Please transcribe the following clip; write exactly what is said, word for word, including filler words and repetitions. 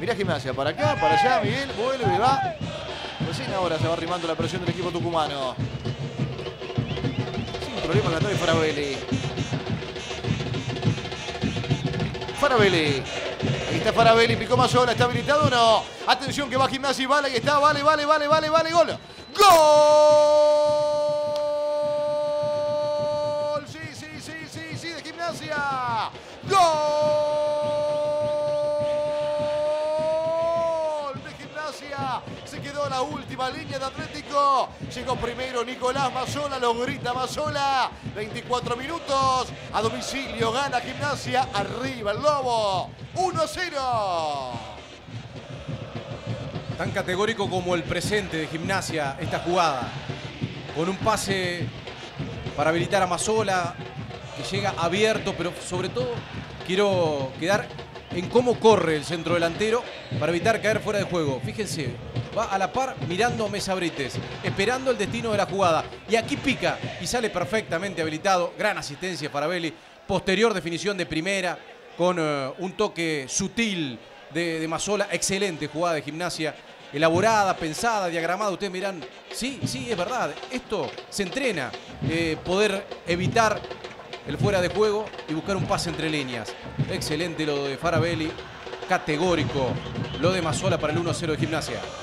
Mirá Gimnasia, para acá, para allá, Miguel, vuelve, va. Recién ahora se va arrimando la presión del equipo tucumano. Sin problema la trae Faravelli. Faravelli. Ahí está Faravelli, picó Mazzola, ¿está habilitado o no? Atención que va Gimnasia y vale, ahí está, vale, vale, vale, vale, vale, gol. ¡Gol! Sí, sí, sí, sí, sí, de Gimnasia. ¡Gol! De Gimnasia. Se quedó la última línea de Atlético. Llegó primero Nicolás Mazzola, lo grita Mazzola. veinticuatro minutos. A domicilio gana Gimnasia. Arriba el Lobo. uno a cero. Tan categórico como el presente de Gimnasia esta jugada. Con un pase para habilitar a Mazzola, que llega abierto, pero sobre todo quiero quedar en cómo corre el centro delantero para evitar caer fuera de juego. Fíjense, va a la par mirando a Mesa Brites, esperando el destino de la jugada. Y aquí pica y sale perfectamente habilitado. Gran asistencia para Faravelli. Posterior definición de primera con uh, un toque sutil de, de Mazzola. Excelente jugada de Gimnasia. Elaborada, pensada, diagramada. Ustedes mirán, sí, sí, es verdad. Esto se entrena. Eh, poder evitar el fuera de juego y buscar un pase entre líneas. Excelente lo de Faravelli. Categórico lo de Mazzola para el uno a cero de Gimnasia.